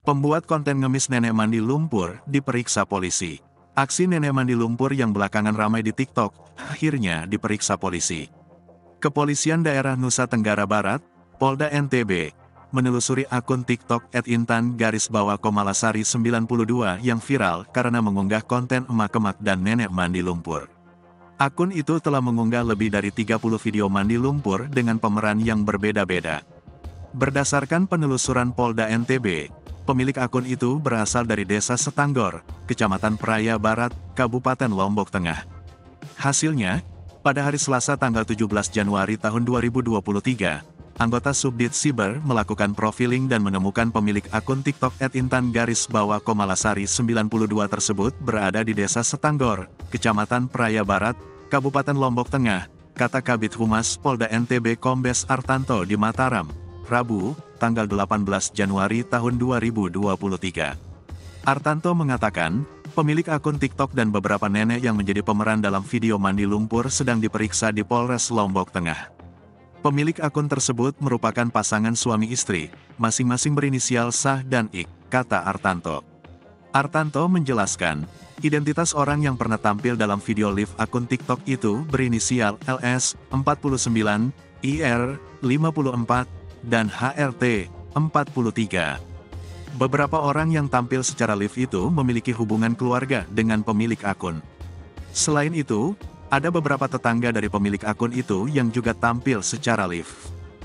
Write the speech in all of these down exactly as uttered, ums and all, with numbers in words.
Pembuat konten ngemis nenek mandi lumpur diperiksa polisi. Aksi nenek mandi lumpur yang belakangan ramai di TikTok, akhirnya diperiksa polisi. Kepolisian Daerah Nusa Tenggara Barat, Polda N T B, menelusuri akun TikTok et intan garis bawah komalasari sembilan puluh dua yang viral karena mengunggah konten emak-emak dan nenek mandi lumpur. Akun itu telah mengunggah lebih dari tiga puluh video mandi lumpur dengan pemeran yang berbeda-beda. Berdasarkan penelusuran Polda N T B, pemilik akun itu berasal dari Desa Setanggor, Kecamatan Praia Barat, Kabupaten Lombok Tengah. Hasilnya, pada hari Selasa tanggal tujuh belas Januari tahun dua ribu dua puluh tiga, anggota Subdit Siber melakukan profiling dan menemukan pemilik akun TikTok et intan garis bawah komalasari sembilan puluh dua tersebut berada di Desa Setanggor, Kecamatan Praia Barat, Kabupaten Lombok Tengah, kata Kabid Humas Polda N T B Kombes Artanto di Mataram, Rabu, tanggal delapan belas Januari tahun dua ribu dua puluh tiga. Artanto mengatakan, pemilik akun TikTok dan beberapa nenek yang menjadi pemeran dalam video mandi lumpur sedang diperiksa di Polres Lombok Tengah. Pemilik akun tersebut merupakan pasangan suami istri, masing-masing berinisial Sah dan Ik, kata Artanto. Artanto menjelaskan, identitas orang yang pernah tampil dalam video live akun TikTok itu berinisial L S, empat puluh sembilan, I R, lima puluh empat, dan H R T, empat puluh tiga. Beberapa orang yang tampil secara live itu memiliki hubungan keluarga dengan pemilik akun. Selain itu, ada beberapa tetangga dari pemilik akun itu yang juga tampil secara live.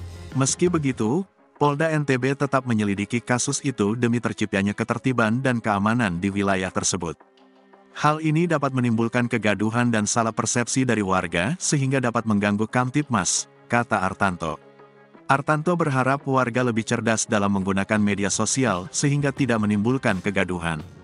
Meski begitu, Polda N T B tetap menyelidiki kasus itu demi terciptanya ketertiban dan keamanan di wilayah tersebut. Hal ini dapat menimbulkan kegaduhan dan salah persepsi dari warga sehingga dapat mengganggu Kamtibmas, kata Artanto. Artanto berharap warga lebih cerdas dalam menggunakan media sosial sehingga tidak menimbulkan kegaduhan.